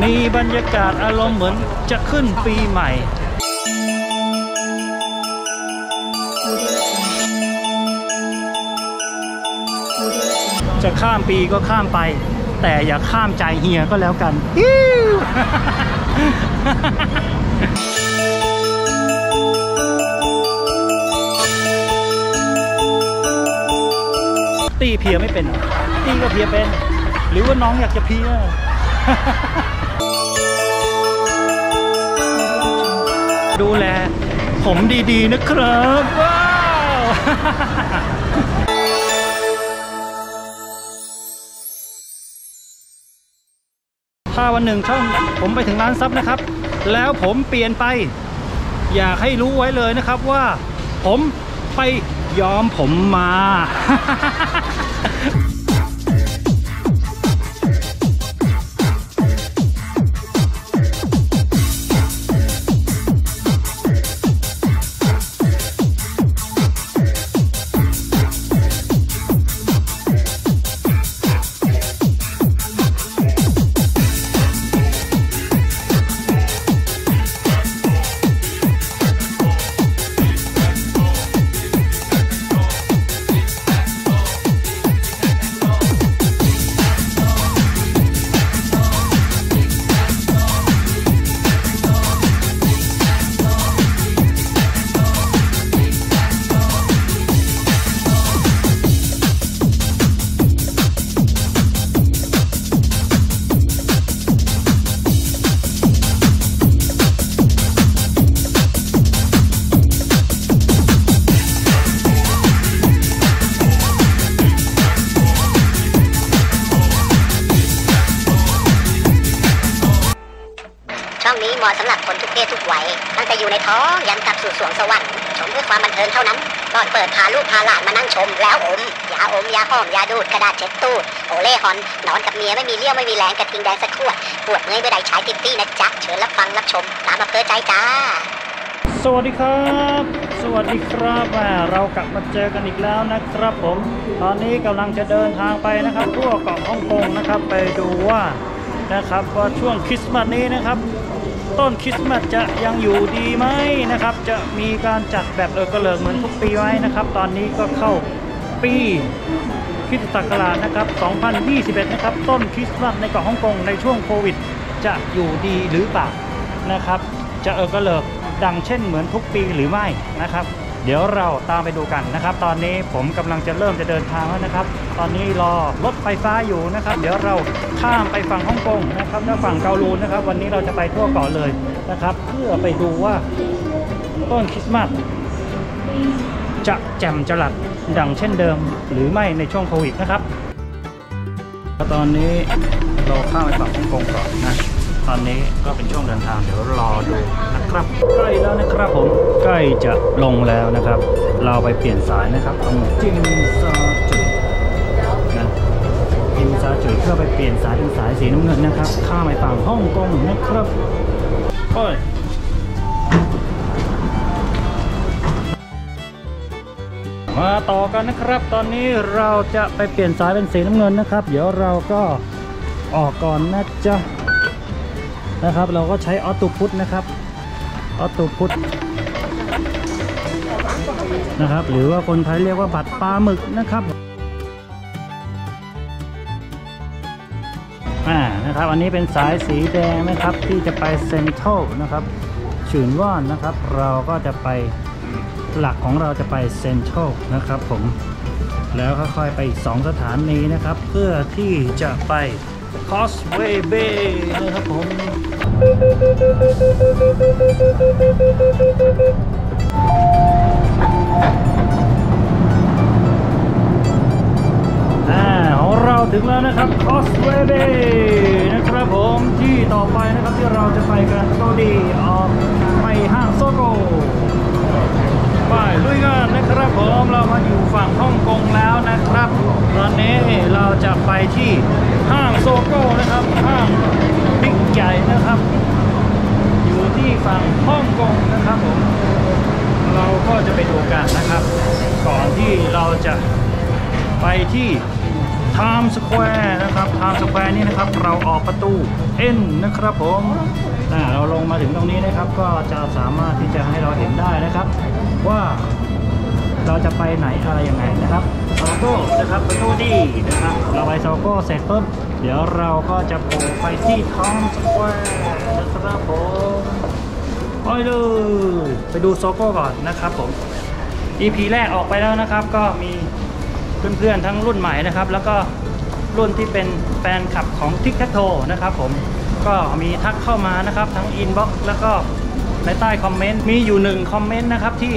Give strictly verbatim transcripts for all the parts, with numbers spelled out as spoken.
มีบรรยากาศอารมณ์เหมือนจะขึ้นปีใหม่จะข้ามปีก็ข้ามไปแต่อย่าข้ามใจเฮียก็แล้วกันตีเพียไม่เป็นตีก็เพียเป็นหรือว่าน้องอยากจะเพียดูแลผมดีๆนะครับว้าวถ้าวันหนึ่งช่องผมไปถึงล้านซับนะครับแล้วผมเปลี่ยนไปอยากให้รู้ไว้เลยนะครับว่าผมไปย้อมผมมาช่องนี้เหมาะสำหรับคนทุกเพศทุกวัยตั้งแต่อยู่ในท้องยันกลับสู่สวงสวรรค์ชมเพื่อความบันเทิงเท่านั้นก่อนเปิดพาลูกพาหลานมานั่งชมแล้วอมยาอมยาหอมยาดูดกระดาษเช็ดตู้โอเล่ฮอนนอนกับเมียไม่มีเลี้ยวไม่มีแรงกระทิงแดงสักขวดปวดเมื่อยเมื่อใดใช้ติ๊ตี้นะจ๊ะเชิญรับฟังรับชมตามอำเภอใจจ้าสวัสดีครับสวัสดีครับเรากลับมาเจอกันอีกแล้วนะครับผมตอนนี้กำลังจะเดินทางไปนะครับทั่วเกาะฮ่องกงนะครับไปดูว่านะครับว่าช่วงคริสต์มาสนี้นะครับต้นคริสต์มาสจะยังอยู่ดีไหมนะครับจะมีการจัดแบบเออกระเลิกเหมือนทุกปีไหมนะครับตอนนี้ก็เข้าปีคริสตศักราชนะครับสองพันยี่สิบเอ็ดนะครับต้นคริสต์มาสในเกาะฮ่องกงในช่วงโควิดจะอยู่ดีหรือเปล่านะครับจะเออกระเลิกดังเช่นเหมือนทุกปีหรือไม่นะครับเดี๋ยวเราตามไปดูกันนะครับตอนนี้ผมกำลังจะเริ่มจะเดินทางแล้วนะครับตอนนี้รอรถไฟฟ้าอยู่นะครับเดี๋ยวเราข้ามไปฝั่งฮ่องกงนะครับและฝั่งเกาลูนนะครับวันนี้เราจะไปทั่วเกาะเลยนะครับเพื่อไปดูว่าต้นคริสต์มาสจะแจ่มจรัสดังเช่นเดิมหรือไม่ในช่วงโควิดนะครับตอนนี้เราข้ามไปฝั่งฮ่องกงก่อนนะตอนนี้ก็เป็นช่วงเดินทางเดี๋ยวรอดูนะครับใกล้แล้วนะครับผมใกล้จะลงแล้วนะครับเราไปเปลี่ยนสายนะครับตรงจิมซาจุยนะจิมซาจุยเพื่อไปเปลี่ยนสายเป็นสายสีน้ำเงินนะครับข้ามไปฝั่งฮ่องกงนะครับโอ้ยมาต่อกันนะครับตอนนี้เราจะไปเปลี่ยนสายเป็นสีน้ำเงินนะครับเดี๋ยวเราก็ออกก่อนนะจ๊ะนะครับเราก็ใช้ออโต้พุทนะครับออโต้พุทนะครับหรือว่าคนไทยเรียกว่าบัตรปลาหมึกนะครับอ่านะครับอันนี้เป็นสายสีแดงนะครับที่จะไปเซ็นทรัลนะครับฉื่นว่านนะครับเราก็จะไปหลักของเราจะไปเซ็นทรัลนะครับผมแล้วค่อยๆไปอีกสองสถานีนะครับเพื่อที่จะไปคอสเวย์เบย์นะครับผมอ่าของเราถึงแล้วนะครับคอสเวย์เบย์นะครับผมที่ต่อไปนะครับที่เราจะไปกันก็ดีออกไปห้างโซโกไปลุยกันนะครับผมเรามาอยู่ฝั่งฮ่องกงแล้วนะครับตอนนี้เราจะไปที่ห้างโซโก้นะครับห้างบิ๊กใหญ่นะครับอยู่ที่ฝั่งฮ่องกงนะครับผมเราก็จะไปดูกันนะครับก่อนที่เราจะไปที่ Times Square นะครับ Times Square นี่นะครับเราออกประตู N นะครับผมเราลงมาถึงตรงนี้นะครับก็จะสามารถที่จะให้เราเห็นได้นะครับว่าเราจะไปไหนอะไรยังไงนะครับโซโก้นะครับประตูดีนะครับเราไปโซโก้เสร็จปุ๊บเดี๋ยวเราก็จะโผล่ไปที่ Times Square นะครับผมไปเลยไปดูโซโก้ก่อนนะครับผม อี พี แรกออกไปแล้วนะครับก็มีเพื่อนๆทั้งรุ่นใหม่นะครับแล้วก็รุ่นที่เป็นแฟนคลับของ ทิกแท็กโท นะครับผมก็มีทักเข้ามานะครับทั้งอินบ็อกซ์แล้วก็ในใต้คอมเมนต์มีอยู่หนึ่งคอมเมนต์นะครับที่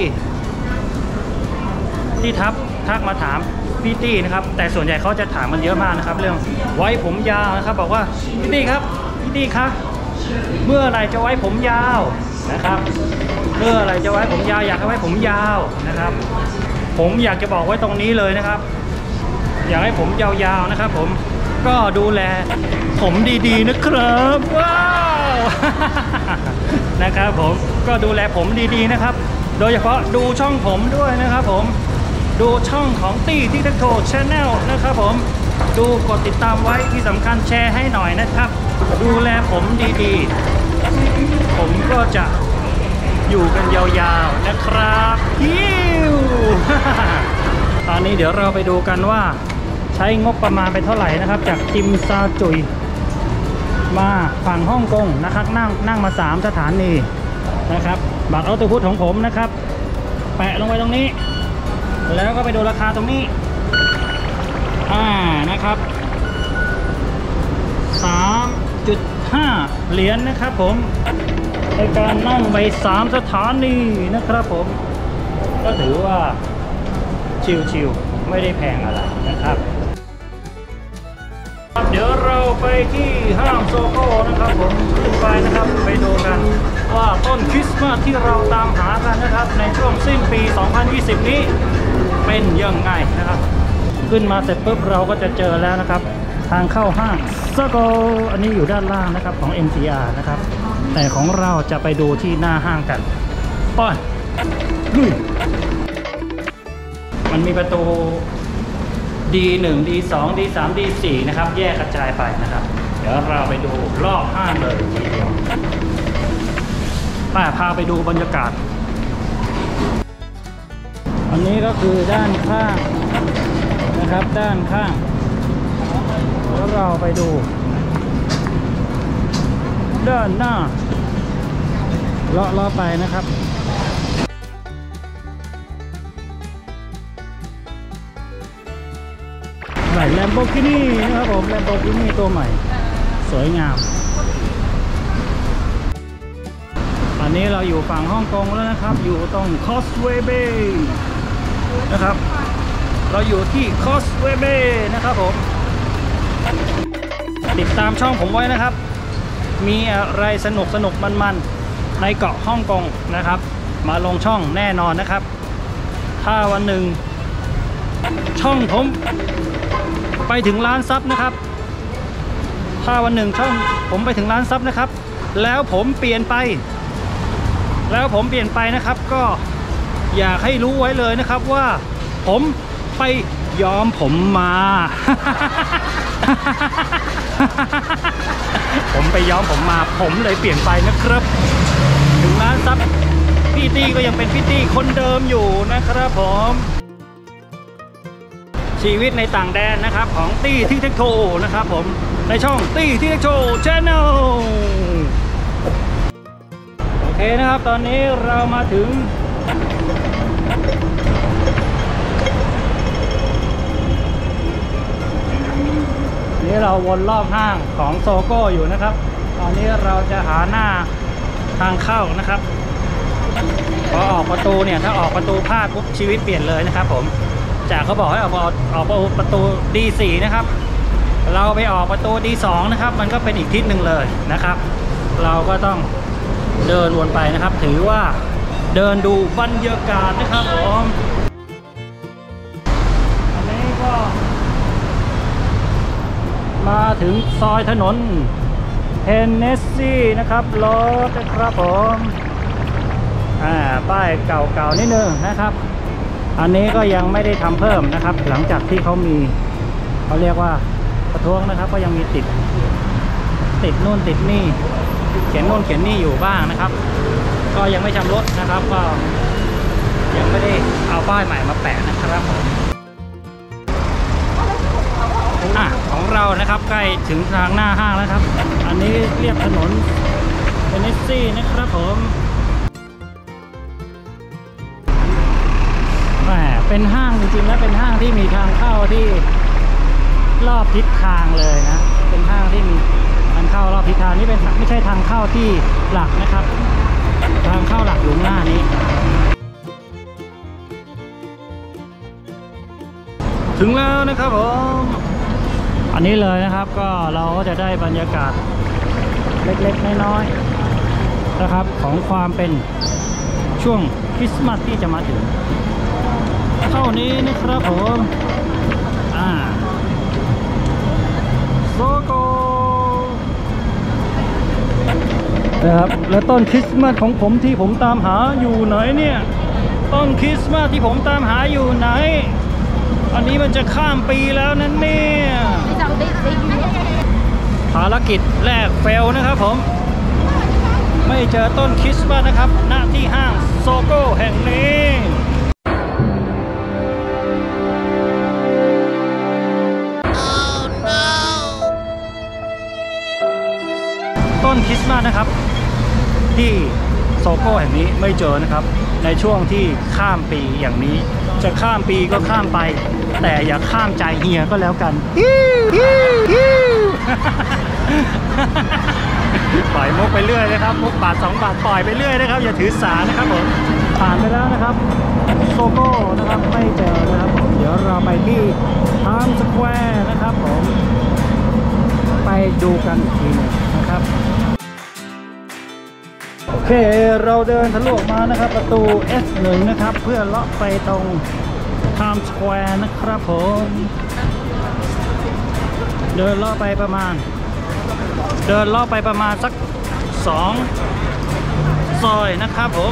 ที่ทักทักมาถามพี่ตี้นะครับแต่ส่วนใหญ่เขาจะถามมันเยอะมากนะครับเรื่องไว้ผมยาวนะครับบอกว่าพี่ตี้ครับพี่ตี้ครับเมื่อไหร่จะไว้ผมยาวนะครับเมื่อไหร่จะไว้ผมยาวอยากให้ไว้ผมยาวนะครับผมอยากจะบอกไว้ตรงนี้เลยนะครับอยากให้ผมยาวๆนะครับผมก็ดูแลผมดีๆนะครับว้าวนะครับผมก็ดูแลผมดีๆนะครับโดยเฉพาะดูช่องผมด้วยนะครับผมดูช่องของตี้ที่ทักโทชาแนลนะครับผมดูกดติดตามไว้ที่สำคัญแชร์ให้หน่อยนะครับดูแลผมดีๆผมก็จะอยู่กันยาวๆนะครับฮิว ตอนนี้เดี๋ยวเราไปดูกันว่าใช้งบประมาณไปเท่าไหร่นะครับจากจิมซาจุยมาฝั่งฮ่องกงนะครับนั่งนั่งมาสามสถานีนะครับบัตรออโต้พุทของผมนะครับแปะลงไปตรงนี้แล้วก็ไปดูราคาตรงนี้อ่านะครับ สามจุดห้า เหรียญ นะครับผมในการนั่งไปสามสถานีนะครับผมก็ถือว่าชิลๆไม่ได้แพงอะไรนะครับเดี๋ยวเราไปที่ห้างโซโก้นะครับผมขึ้นไปนะครับไปดูกันว่าต้นคริสต์มาสที่เราตามหากันนะครับในช่วงสิ้นปีสองพันยี่สิบนี้เป็นยังไงนะครับขึ้นมาเสร็จปุ๊บเราก็จะเจอแล้วนะครับทางเข้าห้างโซโก้อันนี้อยู่ด้านล่างนะครับของ เอ็ม ที อาร์ นะครับแต่ของเราจะไปดูที่หน้าห้างกันป้อนลุยมันมีประตู ดี หนึ่ง ดี สอง ดี สาม ดี สี่ นะครับแยกกระจายไปนะครับเดี๋ยวเราไปดูรอบห้างเลยทีเดียวป้าพาไปดูบรรยากาศอันนี้ก็คือด้านข้างนะครับด้านข้างแล้วเราไปดูด้านหน้าเลาะเลาะไปนะครับใส่ Lamborghini นะครับผม Lamborghini ตัวใหม่สวยงามตอนนี้เราอยู่ฝั่งฮ่องกงแล้วนะครับอยู่ตรง Causeway Bay นะครับเราอยู่ที่ Causeway Bay นะครับผมติดตามช่องผมไว้นะครับมีอะไรสนุกสนุกมันๆในเกาะฮ่องกงนะครับมาลงช่องแน่นอนนะครับถ้าวันหนึ่งช่องผมไปถึงล้านซับนะครับถ้าวันหนึ่งช่องผมไปถึงล้านซับนะครับแล้วผมเปลี่ยนไปแล้วผมเปลี่ยนไปนะครับก็อยากให้รู้ไว้เลยนะครับว่าผมไปย้อมผมมา ผมไปย้อมผมมาผมเลยเปลี่ยนไปนะครับถึงล้านซับพี่ตี้ก็ยังเป็นพี่ตี้คนเดิมอยู่นะครับผมชีวิตในต่างแดนนะครับของตี้ทิกแท็กโทนะครับผมในช่องตี้ทิกแท็กโทชาแนลโอเคนะครับตอนนี้เรามาถึงนี่เราวนรอบห้างของโซโก้อยู่นะครับตอนนี้เราจะหาหน้าทางเข้านะครับพอออกประตูเนี่ยถ้าออกประตูพลาดปุ๊บชีวิตเปลี่ยนเลยนะครับผมจากเขาบอกให้ออกออกประตู ดี สี่ นะครับเราไปออกประตู ดี สอง นะครับมันก็เป็นอีกทิศหนึ่งเลยนะครับเราก็ต้องเดินวนไปนะครับถือว่าเดินดูบรรยากาศนะครับผมอันนี้ก็มาถึงซอยถนนเทนเนสซีนะครับรถนะครับผมอ่าป้ายเก่าๆนิดนึงนะครับอันนี้ก็ยังไม่ได้ทำเพิ่มนะครับหลังจากที่เขามีเขาเรียกว่าประท้วงนะครับก็ยังมีติดติดนู่นติดนี่เขียนนู่นเขียนนี่อยู่บ้างนะครับก็ยังไม่ชำรุดนะครับก็ยังไม่ได้เอาป้ายใหม่มาแปะนะครับอ่ะของเรานะครับใกล้ถึงทางหน้าห้างแล้วครับอันนี้เรียบถนนเทนเนสซีนะครับผมแหมเป็นห้างจริงๆแล้วเป็นห้างที่มีทางเข้าที่รอบทิศทางเลยนะเป็นห้างที่มีทางเข้ารอบทิศทางนี่เป็นไม่ใช่ทางเข้าที่หลักนะครับทางเข้าหลักอยู่หน้านี้ถึงแล้วนะครับผมอันนี้เลยนะครับก็เราก็จะได้บรรยากาศเล็กๆน้อยๆนะครับของความเป็นช่วงคริสต์มาสที่จะมาถึงเท่านี้นะครับผมอ่าโซโกนะครับและต้นคริสต์มาสของผมที่ผมตามหาอยู่ไหนเนี่ยต้นคริสต์มาสที่ผมตามหาอยู่ไหนอันนี้มันจะข้ามปีแล้วนั่นเนี่ยภารกิจแรกเฟลนะครับผมไม่เจอต้นคริสต์มาสนะครับณที่ห้างโซโก้แห่งนี้ต้นคริสต์มาสนะครับที่โซโก้แห่งนี้ไม่เจอนะครับในช่วงที่ข้ามปีอย่างนี้จะข้ามปีก็ข้ามไปแต่อย่าข้ามใจเฮียก็แล้วกันปล่อยมุกไปเรื่อยนะครับมุกบาทสองบาทปล่อยไปเรื่อยนะครับอย่าถือสานะครับผมผ่านไปแล้วนะครับโซโก้นะครับไม่เจอนะครับผมเดี๋ยวเราไปที่ไทม์สแควร์นะครับผมไปดูกันอีกทีนึงนะครับโอเคเราเดินทะลุออกมานะครับประตู เอส หนึ่ง นะครับเพื่อเลาะไปตรงไทม์สแควร์นะครับผมเดินเลาะไปประมาณเดินเลาะไปประมาณสักสองซอยนะครับผม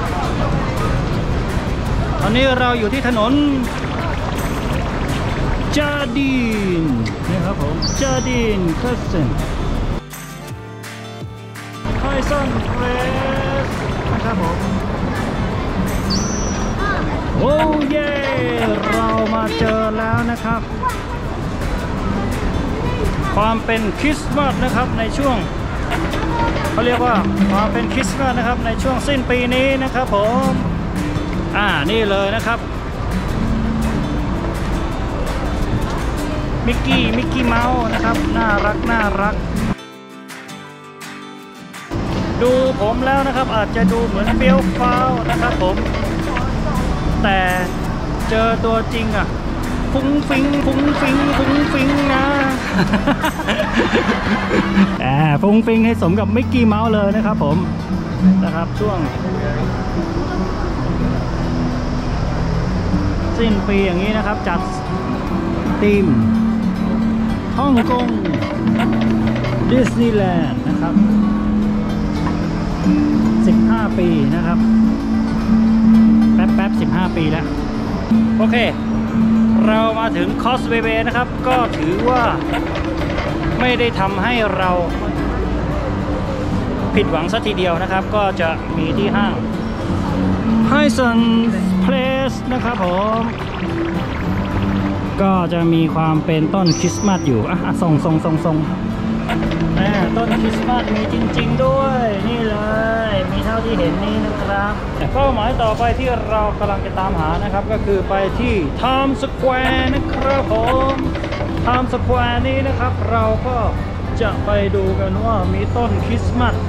ตอนนี้เราอยู่ที่ถนนจาดีนนะครับผมจาดีนคริสเซนไฮซันเฟรสนะครับผมโอ้เย่เรามาเจอแล้วนะครับความเป็นคริสต์มาสนะครับในช่วงเขาเรียกว่าความเป็นคริสต์มาสนะครับในช่วงสิ้นปีนี้นะครับผมอ่านี่เลยนะครับมิกกี้มิกกี้เมาส์นะครับน่ารักน่ารักดูผมแล้วนะครับอาจจะดูเหมือนเฟี้ยวฟ้าวนะครับผมแต่เจอตัวจริงอ่ะฟุ้งฟิงฟุ้งฟิงฟุ้งฟิงนะอ่าฟุ้งฟิงให้สมกับมิกกี้เมาส์เลยนะครับผมนะครับช่วงสิ้นปีอย่างนี้นะครับจัดธีมฮ่องกงดิสนีย์แลนด์นะครับสิบห้าปีนะครับแป๊บแป๊บสิบห้าปีแล้วโอเคเรามาถึงคอสเวเวนะครับก็ถือว่าไม่ได้ทำให้เราผิดหวังสักทีเดียวนะครับก็จะมีที่ห้างไฮซันเพลสนะครับผมก็จะมีความเป็นต้นคริสต์มาสอยู่อ่ะส่งส่งส่งส่งต้นคริสต์มาสมีจริงๆด้วยนี่เลยมีเท่าที่เห็นนี่นะครับเป้าหมายต่อไปที่เรากำลังจะตามหานะครับก็คือไปที่ไทม์สแควร์นะครับผมไทม์สแควร์นี้นะครับเราก็จะไปดูกันว่ามีต้นคริสต์มาส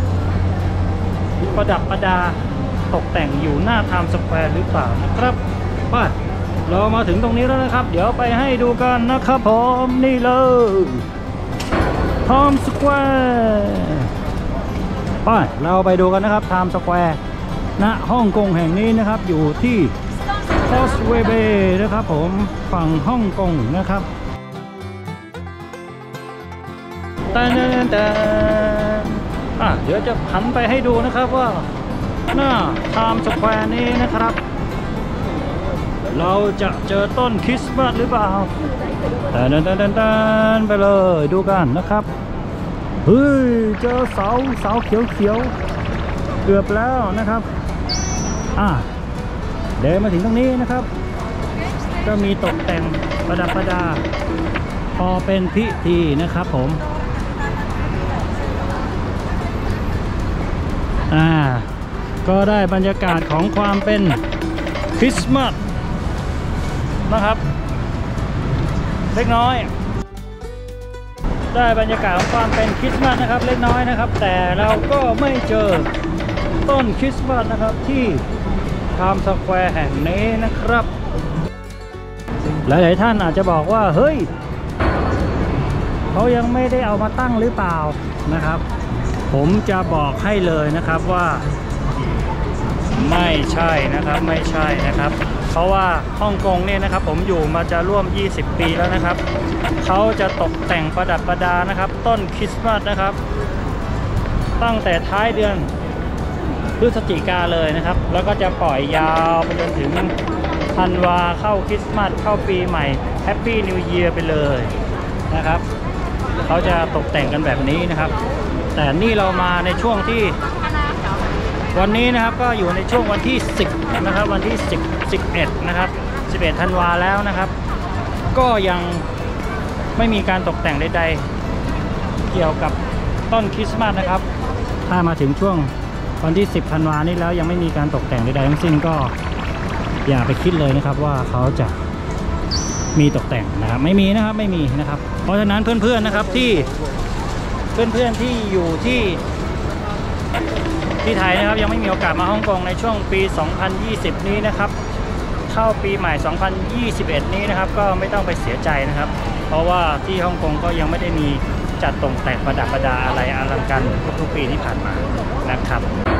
ประดับประดาตกแต่งอยู่หน้าไทม์สแควร์หรือเปล่านะครับไปเรามาถึงตรงนี้แล้วนะครับเดี๋ยวไปให้ดูกันนะครับผมนี่เลยไทม์สแควร์ไปเราไปดูกันนะครับไทม์สแควร์ณฮ่องกงแห่งนี้นะครับอยู่ที่คอสเวเบย์นะครับผมฝั่งฮ่องกงนะครับแต่แต่อ่ะเดี๋ยวจะหันไปให้ดูนะครับว่าหน้าไทม์สแควร์นี้นะครับเราจะเจอต้นคริสต์มาสหรือเปล่าแต่ดันดันดันดันไปเลยดูกันนะครับเฮ้ยเจอเสาเสาเขียวเขียวเกือบแล้วนะครับอ่ะเดินมาถึงตรงนี้นะครับก็มีตกแต่งประดับประดาพอเป็นพิธีนะครับผมอ่าก็ได้บรรยากาศของความเป็นคริสต์มาสนะครับเล็กน้อยได้บรรยากาศของความเป็นคริสต์มาสนะครับเล็กน้อยนะครับแต่เราก็ไม่เจอต้นคริสต์มาสนะครับที่ไทม์สแควร์แห่งนี้นะครับหลายๆท่านอาจจะบอกว่าเฮ้ยเขายังไม่ได้เอามาตั้งหรือเปล่านะครับผมจะบอกให้เลยนะครับว่าไม่ใช่นะครับไม่ใช่นะครับเพราะว่าฮ่องกงเนี่ยนะครับผมอยู่มาจะร่วมยี่สิบปีแล้วนะครับเขาจะตกแต่งประดับประดานะครับต้นคริสต์มาสนะครับตั้งแต่ท้ายเดือนพฤศจิกาเลยนะครับแล้วก็จะปล่อยยาวไปจนถึงธันวาเข้าคริสต์มาสเข้าปีใหม่แฮปปี้นิวเยียร์ไปเลยนะครับเขาจะตกแต่งกันแบบนี้นะครับแต่นี่เรามาในช่วงที่วันนี้นะครับก็อยู่ในช่วงวันที่สิบนะครับวันที่สิบ สิบเอ็ดนะครับสิบเอ็ดธันวาแล้วนะครับก็ยังไม่มีการตกแต่งใดๆเกี่ยวกับต้นคริสต์มาสนะครับถ้ามาถึงช่วงวันที่สิบธันวานี้แล้วยังไม่มีการตกแต่งใดๆทั้งสิ้นก็อย่าไปคิดเลยนะครับว่าเขาจะมีตกแต่งนะครับไม่มีนะครับไม่มีนะครับเพราะฉะนั้นเพื่อนๆนะครับที่เพื่อนๆที่อยู่ที่ที่ไทยนะครับยังไม่มีโอกาสมาฮ่องกงในช่วงปีสองพันยี่สิบนี้นะครับเข้าปีใหม่สองพันยี่สิบเอ็ดนี้นะครับก็ไม่ต้องไปเสียใจนะครับเพราะว่าที่ฮ่องกงก็ยังไม่ได้มีจัดตกแต่งประดับประดาอะไรอลังการเหมือนทุกปีที่ผ่านมานะครับ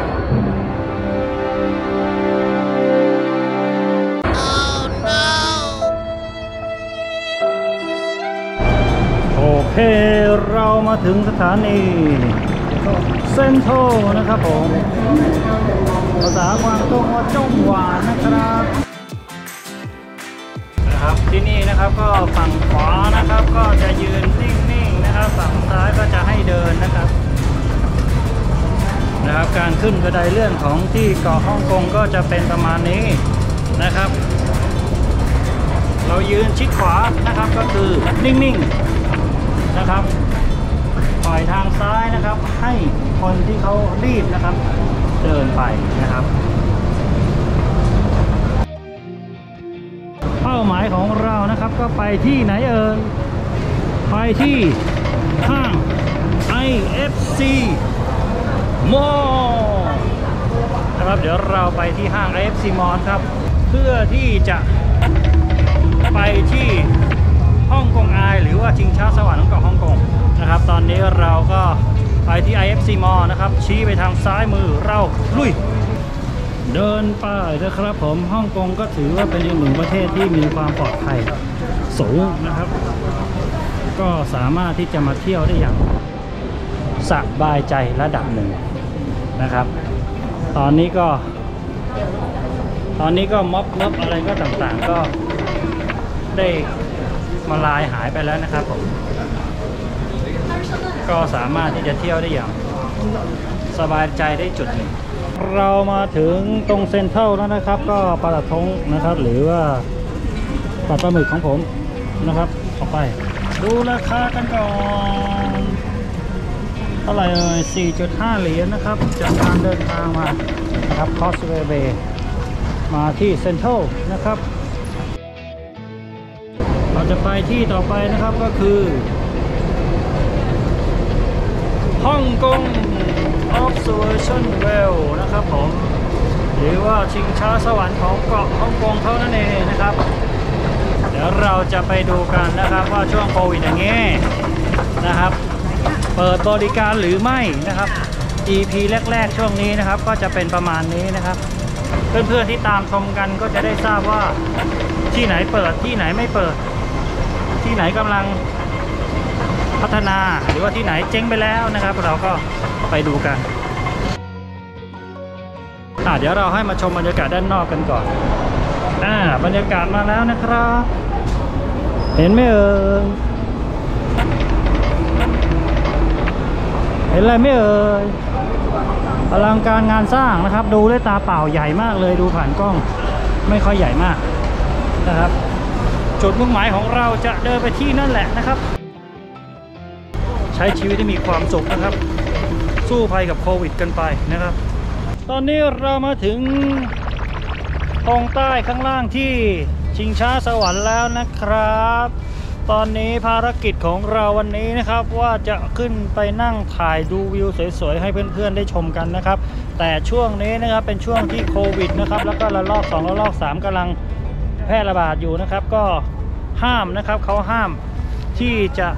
โอเคเรามาถึงสถานีเซ็นทรัลนะครับผมภาษากวางตุ้งว่าจ้งหวานนะครับนะครับที่นี่นะครับก็ฝั่งขวานะครับก็จะยืนนิ่งๆนะครับฝั่งซ้ายก็จะให้เดินนะครับนะครับการขึ้นกระไดเลื่อนของที่เกาะฮ่องกงก็จะเป็นประมาณนี้นะครับเรายืนชิดขวานะครับก็คือนิ่งๆนะครับปล่อยทางซ้ายนะครับให้คนที่เขารีบนะครับเดินไปนะครับเป้าหมายของเรานะครับก็ไปที่ไหนเอ่ยไปที่ห้าง ไอ เอฟ ซี Mall นะครับเดี๋ยวเราไปที่ห้าง ไอ เอฟ ซี Mall ครับเพื่อที่จะไปที่ฮ่องกงไอหรือว่าชิงช้าสวรรค์ของเกาะฮ่องกงนะครับตอนนี้เราก็ไปที่ ไอ เอฟ ซี Mall นะครับชี้ไปทางซ้ายมือเราลุยเดินไปนะครับผมฮ่องกงก็ถือว่าเป็นอีกหนึ่งประเทศที่มีความปลอดภัยสูงนะครับก็สามารถที่จะมาเที่ยวได้อย่างสบายใจระดับหนึ่งนะครับตอนนี้ก็ตอนนี้ก็ม็อบม็อบอะไรก็ต่างๆก็ได้มาลายหายไปแล้วนะครับผมก็สามารถที่จะเที่ยวได้อย่างสบายใจได้จุดหนึ่งเรามาถึงตรงเซ็นทรัลแล้วนะครับก็ปลาทงนะครับหรือว่าปลาปลาหมึกของผมนะครับออกไปดูราคากันก่อนเท่าไหร่เอ่ย สี่จุดห้า เหรียญนะครับจากการเดินทางมานะครับคอสเวเบย์มาที่เซ็นทรัลนะครับเราจะไปที่ต่อไปนะครับก็คือฮ่องกง Observation Well นะครับผมหรือว่าชิงช้าสวรรค์ของเกาะฮ่องกงเขานั่นเองนะครับเดี๋ยวเราจะไปดูกันนะครับว่าช่วงโควิดอย่างนี้นะครับเปิดบริการหรือไม่นะครับ อี พี แรกๆช่วงนี้นะครับก็จะเป็นประมาณนี้นะครับเพื่อนๆที่ตามชมกันก็จะได้ทราบว่าที่ไหนเปิดที่ไหนไม่เปิดที่ไหนกำลังพัฒนาหรือว่าที่ไหนเจ๊งไปแล้วนะครับเราก็ไปดูกันอ่ะเดี๋ยวเราให้มาชมบรรยากาศด้านนอกกันก่อนอ่าบรรยากาศมาแล้วนะครับเห็นไหมเอ่ยเห็นอะไรไม่เอ่ยอลังการงานสร้างนะครับดูด้วยตาเปล่าใหญ่มากเลยดูผ่านกล้องไม่ค่อยใหญ่มากนะครับจุดมุ่งหมายของเราจะเดินไปที่นั่นแหละนะครับใช้ชีวิตที่มีความสุขนะครับสู้ภัยกับโควิดกันไปนะครับตอนนี้เรามาถึงตรงใต้ข้างล่างที่ชิงช้าสวรรค์แล้วนะครับตอนนี้ภารกิจของเราวันนี้นะครับว่าจะขึ้นไปนั่งถ่ายดูวิวสวยๆให้เพื่อนๆได้ชมกันนะครับแต่ช่วงนี้นะครับเป็นช่วงที่โควิดนะครับแล้วก็ระลอกสองระลอกสามกำลังแพร่ระบาดอยู่นะครับก็ห้ามนะครับเขาห้ามที่จะ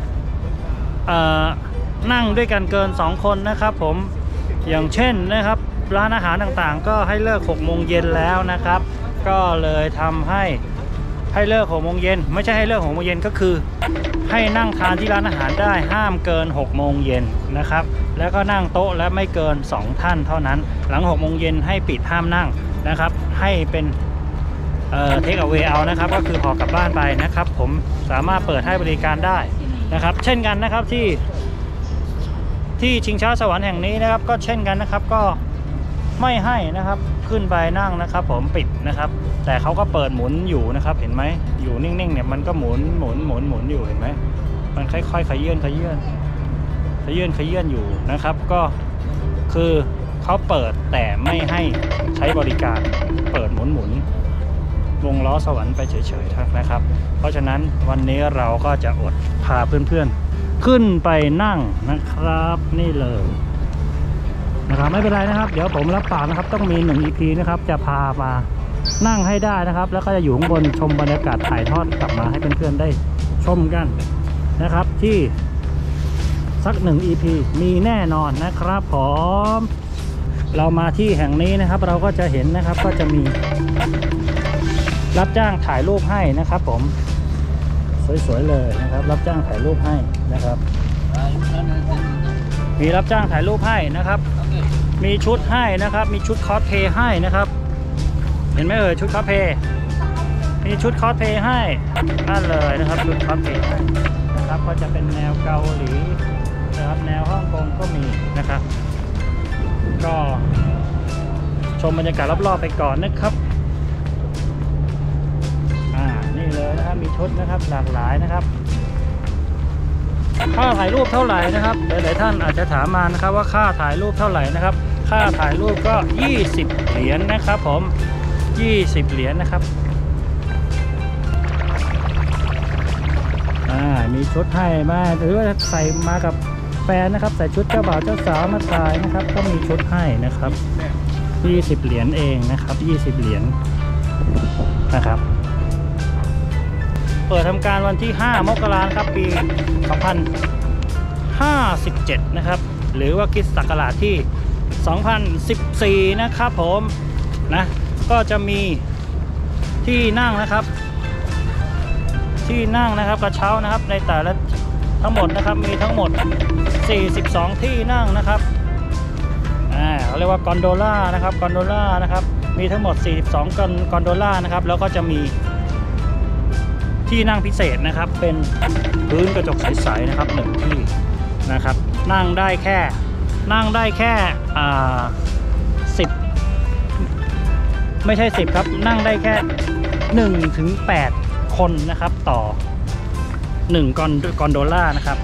นั่งด้วยกันเกินสองคนนะครับผมอย่างเช่นนะครับร้านอาหารต่างๆก็ให้เลิกหกโมงเย็นแล้วนะครับก็เลยทำให้ให้เลิกหกโมงเย็นไม่ใช่ให้เลิกหกโมงเย็นก็คือให้นั่งทานที่ร้านอาหารได้ห้ามเกินหกโมงเย็นนะครับแล้วก็นั่งโต๊ะและไม่เกินสองท่านเท่านั้นหลังหกโมงเย็นให้ปิดห้ามนั่งนะครับให้เป็นเอ่อเทคเอาเวย์เอานะครับก็คือห่อกลับบ้านไปนะครับผมสามารถเปิดให้บริการได้นะครับเช่นกันนะครับที่ที่ชิงช้าสวรรค์แห่งนี้นะครับก็เช่นกันนะครับก็ไม่ให้นะครับขึ้นไปนั่งนะครับผมปิดนะครับแต่เขาก็เปิดหมุนอยู่นะครับเห็นไหมอยู่นิ่งๆเนี่ยมันก็หมุนหมุนหมุนหมุนอยู่เห็นไหมมันค่อยๆขยื่นขยื่นขยื่นขยื่นอยู่นะครับก็คือเขาเปิดแต่ไม่ให้ใช้บริการเปิดหมุนหมุนวงล้อสวรรค์ไปเฉยๆนะครับเพราะฉะนั้นวันนี้เราก็จะอดพาเพื่อนๆขึ้นไปนั่งนะครับนี่เลยนะครับไม่เป็นไรนะครับเดี๋ยวผมรับปากนะครับต้องมีหนึ่ง อี พี นะครับจะพามานั่งให้ได้นะครับแล้วก็จะอยู่ข้างบนชมบรรยากาศถ่ายทอดกลับมาให้เพื่อนๆได้ชมกันนะครับที่สักหนึ่ง อี พี มีแน่นอนนะครับผมเรามาที่แห่งนี้นะครับเราก็จะเห็นนะครับก็จะมีรับจ้างถ่ายรูปให้นะครับผมสวยๆเลยนะครับรับจ้างถ่ายรูปให้นะครับมีรับจ้างถ่ายรูปให้นะครับมีชุดให้นะครับมีชุดคอสเพลย์ให้นะครับเห็นไหมเอ่ยชุดคอสเพลย์มีชุดคอสเพลย์ให้นั่นเลยนะครับชุดคอสเพลย์ให้นะครับก็จะเป็นแนวเกาหลีนะครับแนวฮ่องกงก็มีนะครับก็ชมบรรยากาศรอบๆไปก่อนนะครับอ่านี่เลยนะครับมีชุดนะครับหลากหลายนะครับค่าถ่ายรูปเท่าไหร่นะครับหลายๆท่านอาจจะถามมานะครับว่าค่าถ่ายรูปเท่าไหร่นะครับค่าถ่ายรูปก็ยี่สิบเหรียญนะครับผมยี่สิบเหรียญนะครับอ่ามีชุดให้มาหรือว่าใส่มากับแฟนนะครับใส่ชุดเจ้าบ่าวเจ้าสาวมาถ่ายนะครับก็มีชุดให้นะครับยี่สิบเหรียญเองนะครับยี่สิบเหรียญนะครับเปิดทำการวันที่ห้ามกราคมครับปีสองพันห้าสิบเจ็ดนะครับหรือว่าคริสต์ศักราชที่สองพันสิบสี่นะครับผมนะก็จะมีที่นั่งนะครับที่นั่งนะครับกระเช้านะครับในแต่ละทั้งหมดนะครับมีทั้งหมดสี่สิบสองที่นั่งนะครับอ่าเขาเรียกว่ากอนโดล่านะครับกอนโดล่านะครับมีทั้งหมดสี่สิบสองกอนกอนโดล่านะครับแล้วก็จะมีที่นั่งพิเศษนะครับเป็นพื้นกระจกใสๆนะครับหนึ่งที่นะครับนั่งได้แค่นั่งได้แค่อ่าสิบไม่ใช่สิบครับนั่งได้แค่หนึ่งถึงแปดคนนะครับต่อหนึ่งกอนกอนโดล่านะครับ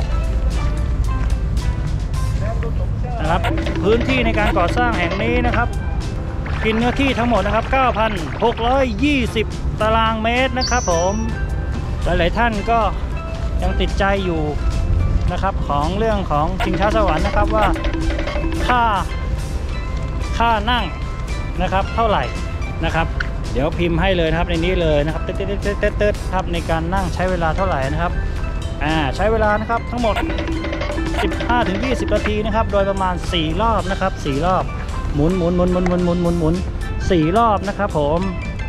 นะครับพื้นที่ในการก่อสร้างแห่งนี้นะครับกินเนื้อที่ทั้งหมดนะครับ เก้าพันหกร้อยยี่สิบ ตารางเมตรนะครับผมหลายๆท่านก็ยังติดใจอยู่นะครับของเรื่องของชิงช้าสวรรค์นะครับว่าค่าค่านั่งนะครับเท่าไหร่นะครับเดี๋ยวพิมพ์ให้เลยนะครับในนี้เลยนะครับเต๊ดๆๆๆครับในการนั่งใช้เวลาเท่าไหร่นะครับอ่าใช้เวลานะครับทั้งหมด สิบห้าถึงยี่สิบ นาทีนะครับโดยประมาณสี่รอบนะครับสี่รอบหมุนหมุนหมุนหมุนหมุนหมุนหมุนหมุนสี่รอบนะครับผม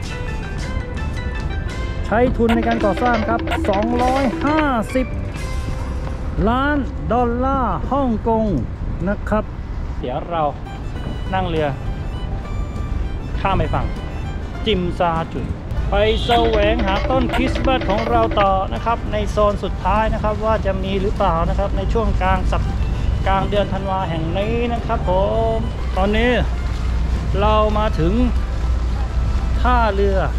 ใช้ทุนในการก่อสร้างครับสองร้อยห้าสิบล้านดอลลาร์ฮ่องกงนะครับเดี๋ยวเรานั่งเรือข้ามไปฝั่งจิมซาจุยไปแสวงหาต้นคริสต์มาสของเราต่อนะครับในโซนสุดท้ายนะครับว่าจะมีหรือเปล่านะครับในช่วงกลางสัปกลางเดือนธันวาแห่งนี้นะครับผมตอนนี้เรามาถึงท่าเรือ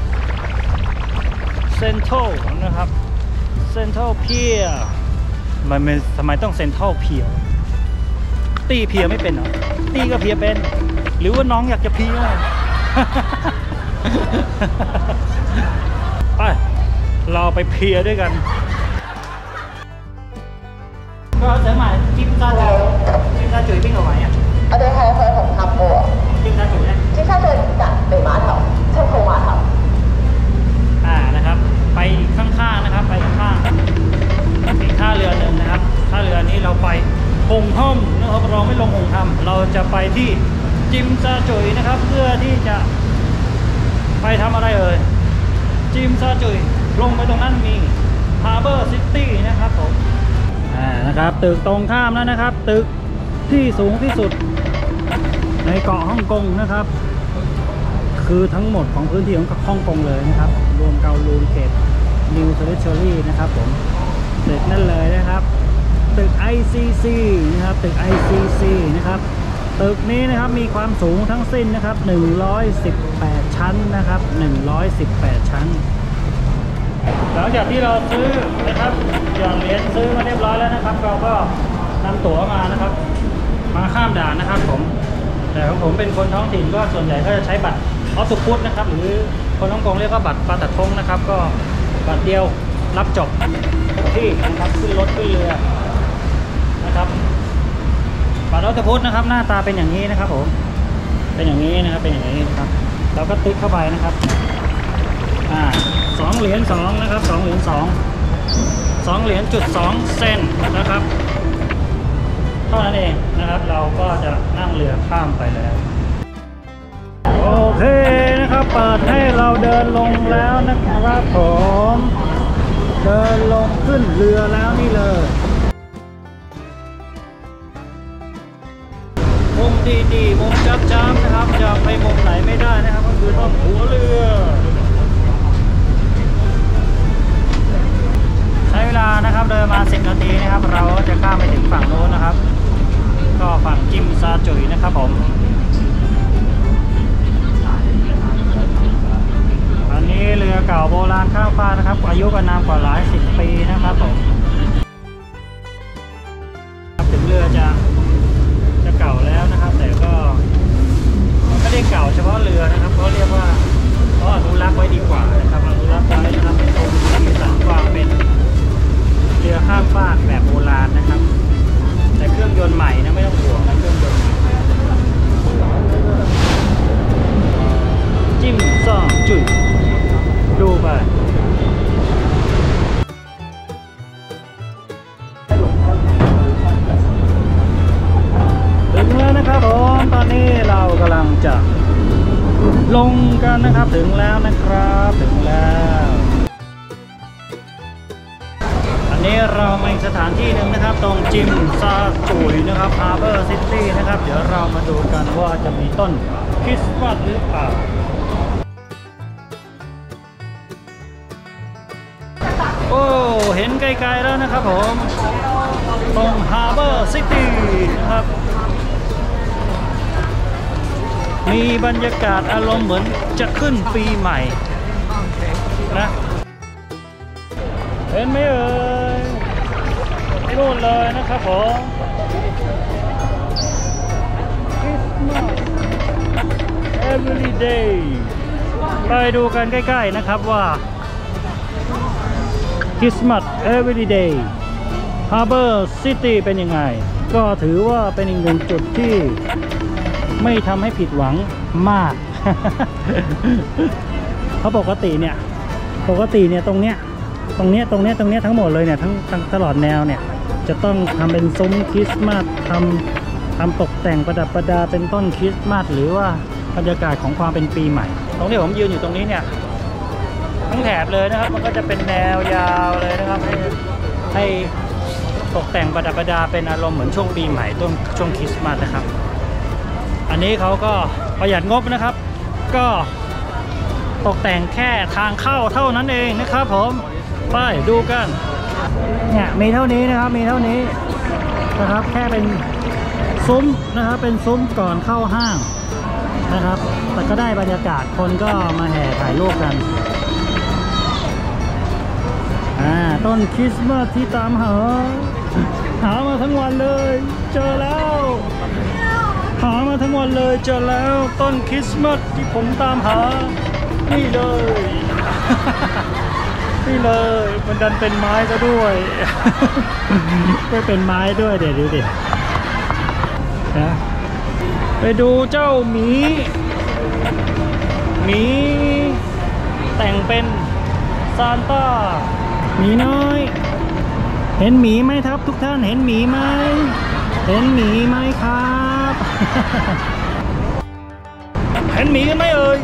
เซ็นทรัลนะครับเซ็นทรัลเพียร์มันเป็นทำไมต้องเซ็นทรัลเพียร์ตีเพียร์ไม่เป็นเหรอตีก็เพียร์เป็นหรือว่าน้องอยากจะเพียร์ไปเราไปเพียร์ด้วยกันก็เสริมใหม่จิ้มซาจุ๋ยจิ้มซาจุ๋ย邊個位啊？ 我哋係去紅磡嘅喎。 จิ้มซาจุ๋ย咧？ 尖沙咀隔離碼頭，七號碼頭。 อ่านะครับไปข้างๆนะครับไปข้างๆอีกท่าเรือหนึ่งนะครับท่าเรือนี้เราไปหงท่อมนะครับเราไม่ลงหงทำเราจะไปที่จิมซาจุ๋ยนะครับเพื่อที่จะไปทำอะไรเอ่ยจิมซาจุ๋ยลงไปตรงนั้นมีฮาร์เบอร์ซิตี้นะครับผมอ่านะครับตึกตรงข้ามแล้วนะครับตึกที่สูงที่สุดในเกาะฮ่องกงนะครับคือทั้งหมดของพื้นที่ของฮ่องกงเลยนะครับรวมเกาลูนเขตนิวเทอร์เรชอรี่นะครับผมตึกนั่นเลยนะครับตึก ไอ ซี ซี นะครับตึก ไอ ซี ซี นะครับตึกนี้นะครับมีความสูงทั้งสิ้นนะครับหนึ่งร้อยสิบแปดชั้นนะครับหนึ่งร้อยสิบแปดชั้นหลังจากที่เราซื้อนะครับหย่อนเหรียญซื้อมาเรียบร้อยแล้วนะครับเราก็นำตั๋วมานะครับมาข้ามด่านนะครับผมแต่ของผมเป็นคนท้องถิ่นก็ส่วนใหญ่ก็จะใช้บัตรออสพุทนะครับหรือคนฮ่องกงเรียกว่าบัตรปาตัดทงนะครับก็บัตรเดียวรับจบที่นะครับขึ้นรถขึ้นเรือนะครับบัตรออสพุทนะครับหน้าตาเป็นอย่างนี้นะครับผมเป็นอย่างนี้นะครับเป็นอย่างนี้ครับเราก็ติ๊กเข้าไปนะครับอ่าสองเหรียญสองนะครับสองเหรียญสองสองเหรียญจุดสองเซนนะครับเท่านั้นเองนะครับเราก็จะนั่งเรือข้ามไปแล้วโอเคนะครับเปิดให้เราเดินลงแล้วนะครับผมเดินลงขึ้นเรือแล้วนี่เลยมุมดีๆมุมจับๆนะครับจะไปมุมไหนไม่ได้นะครับก็คือต้องหัวเรือใช้เวลานะครับเดินมาสิบนาทีนะครับเราจะข้ามไปถึงฝั่งโน้นนะครับก็ฝั่งจิมซาจุ๋ยนะครับผมอันนี้เรือเก่าโบราณข้ามฟากนะครับอายุก็นานกว่าหลายสิบปีนะครับผมถึงเรือจะจะเก่าแล้วนะครับแต่ก็ไม่ได้เก่าเฉพาะเรือนะครับเขาเรียกว่าเขาอนุรักษ์ไว้ดีกว่านะครับอนุรักษ์ไว้นะครับเป็นตรงสีสันความเป็นเรือข้ามฟากแบบโบราณนะครับแต่เครื่องยนต์ใหม่นะไม่ต้องห่วงนะเครื่องยนต์จิ้มซ่อจุ๋ยดูไปถึงแล้วนะครับผมตอนนี้เรากำลังจะลงกันนะครับถึงแล้วนะครับถึงแล้วอันนี้เรามาอีกสถานที่หนึ่งนะครับตรงจิมซาจุ๋ยนะครับฮาร์เบอร์ซิตี้นะครับเดี๋ยวเรามาดูกันว่าจะมีต้นคริสต์มาสหรือเปล่าโอ้เห็นไกลๆแล้วนะครับผมตรงฮาร์เบอร์ซิตี้นะครับมีบรรยากาศอารมณ์เหมือนจะขึ้นปีใหม่นะเห็นไหมเอ่ยนู่นเลยนะครับผมคริสต์มาส every day ไปดูกันใกล้ๆนะครับว่าคริสต์มาส every day Harbor City เป็นยังไงก็ถือว่าเป็นอีกหนึ่งจุดที่ไม่ทำให้ผิดหวังมาก เพราะปกติเนี่ยปกติเนี่ยตรงเนี้ยตรงเนี้ยตรงเนี้ยตรงเนี้ยทั้งหมดเลยเนี่ยทั้งทั้งตลอดแนวเนี่ยจะต้องทำเป็นซุ้มคริสต์มาสทำทำตกแต่งประดับประดาเป็นต้นคริสต์มาสหรือว่าบรรยากาศของความเป็นปีใหม่ตรงที่ผมยืนอยู่ตรงนี้เนี่ยทั้งแถบเลยนะครับมันก็จะเป็นแนวยาวเลยนะครับให้ให้ตกแต่งประดับประดาเป็นอารมณ์เหมือนช่วงปีใหม่ต้นช่วงคริสต์มาสนะครับอันนี้เขาก็ประหยัดงบนะครับก็ตกแต่งแค่ทางเข้าเท่านั้นเองนะครับผมไปดูกันเนี่ยมีเท่านี้นะครับมีเท่านี้นะครับแค่เป็นซุ้มนะครับเป็นซุ้มก่อนเข้าห้างนะครับแต่ก็ได้บรรยากาศคนก็มาแห่ถ่ายรูปกันอ่าต้นคริสต์มาสที่ตามหาหามาทั้งวันเลยเจอแล้วหามาทั้งวันเลยเจอแล้วต้นคริสต์มาสที่ผมตามหานี่เลยนี่เลยมันดันเป็นไม้ซะด้วยไม่เป็นไม้ด้วยเดี๋ยวดูดินะไปดูเจ้าหมีหมีแต่งเป็นซานต้าหมีน้อยเห็นหมีไหมครับทุกท่านเห็นหมีไหมเห็นหมีไหมครับเห็นหมีกันไหมเอ่ย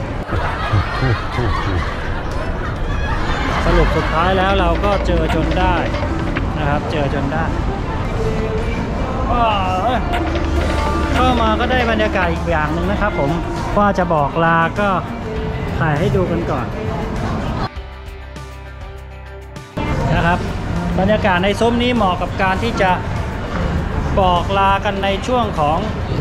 สรุปสุดท้ายแล้วเราก็เจอจนได้นะครับเจอจนได้เข้ามาก็ได้บรรยากาศอีกอย่างหนึ่งนะครับผมว่าจะบอกลาก็ถ่ายให้ดูกันก่อนนะครับบรรยากาศในซุ้มนี้เหมาะกับการที่จะบอกลากันในช่วงของ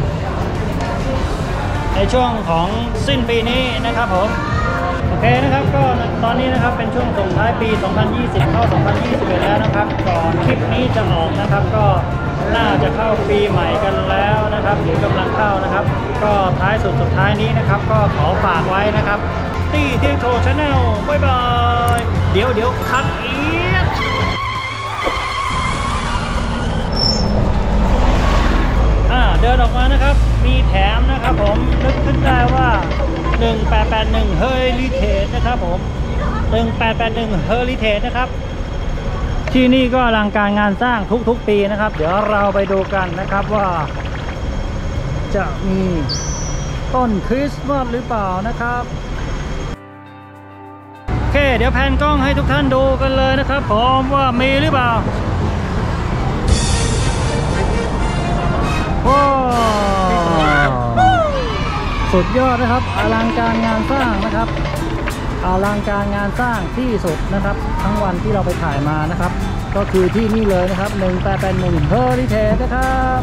ในช่วงของสิ้นปีนี้นะครับผมโอเคนะครับก็ตอนนี้นะครับเป็นช่วงส่งท้ายปีสองพันยี่สิบเข้าสองพันยี่สิบเอ็ดแล้วนะครับก่อนคลิปนี้จะออกนะครับก็น่าจะเข้าปีใหม่กันแล้วนะครับหรือกำลังเข้านะครับก็ท้ายสุดสุดท้ายนี้นะครับก็ขอฝากไว้นะครับตี้เที่ยงโชว์ชาแนลบ๊ายบายเดี๋ยวเดี๋ยวคัดอีกอ่าเดินออกมานะครับมีแถมนะครับผมนึกขึ้นได้ว่าหนึ่งแปดแปดหนึ่ง Heritage นะครับผมหนึ่งแปดแปดหนึ่ง Heritage นะครับที่นี่ก็อลังการงานสร้างทุกๆปีนะครับเดี๋ยวเราไปดูกันนะครับว่าจะมีต้นคริสต์มาสหรือเปล่านะครับโอเคเดี๋ยวแพนกล้องให้ทุกท่านดูกันเลยนะครับผมว่ามีหรือเปล่าว้าวสุดยอดนะครับอลังการงานสร้างนะครับอลังการงานสร้างที่สุดนะครับทั้งวันที่เราไปถ่ายมานะครับก็คือที่นี่เลยนะครับหนึ่งแปดแปดหนึ่ง Heritage นะครับ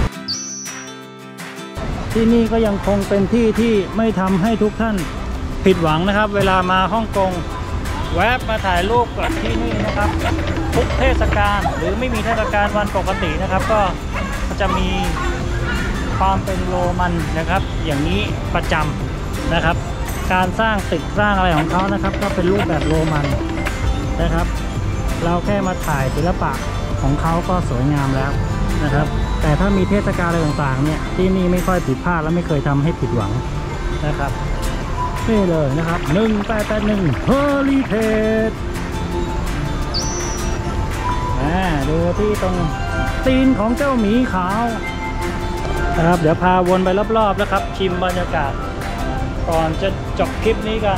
ที่นี่ก็ยังคงเป็นที่ที่ไม่ทำให้ทุกท่านผิดหวังนะครับเวลามาฮ่องกงแวะมาถ่ายรูปกับที่นี่นะครับทุกเทศกาลหรือไม่มีเทศกาลวันปกตินะครับก็จะมีความเป็นโรมันนะครับอย่างนี้ประจำนะครับการสร้างตึกสร้างอะไรของเขานะครับก็เป็นรูปแบบโรมันนะครับเราแค่มาถ่ายศิลปะของเขาก็สวยงามแล้วนะครับแต่ถ้ามีเทศกาลอะไรต่างๆเนี่ยที่นี่ไม่ค่อยผิดพลาดและไม่เคยทำให้ผิดหวังนะครับนี่เลยนะครับหนึ่งแปดแปดหนึ่ง Heritage อ่าดูที่ตรงตีนของเจ้าหมีขาวนะครับเดี๋ยวพาวนไปรอบๆแล้วครับชิมบรรยากาศก่อนจะจบคลิปนี้กัน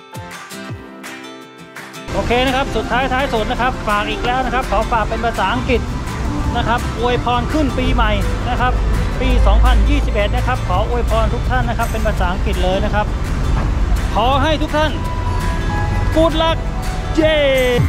โอเคนะครับสุดท้ายท้ายสุดนะครับฝากอีกแล้วนะครับขอฝากเป็นภาษาอังกฤษนะครับอวยพรขึ้นปีใหม่นะครับปีสองพันยี่สิบเอ็ดนะครับขออวยพรทุกท่านนะครับเป็นภาษาอังกฤษเลยนะครับขอให้ทุกท่าน Good luck เย้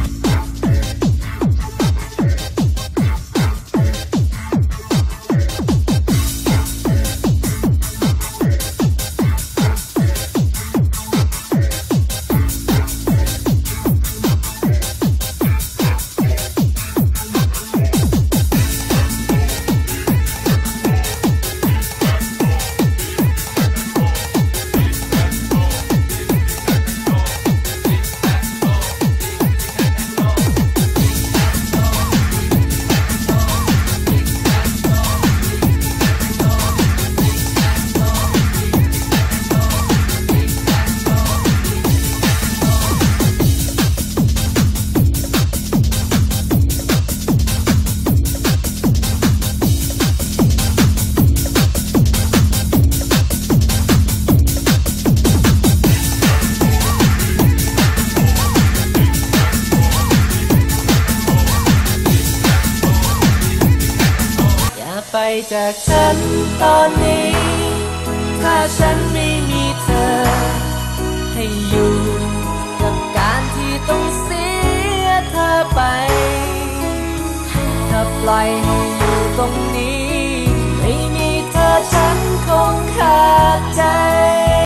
ไปจากฉันตอนนี้ถ้าฉันไม่มีเธอให้อยู่ต้องเสียเธอไปถ้าปล่อยให้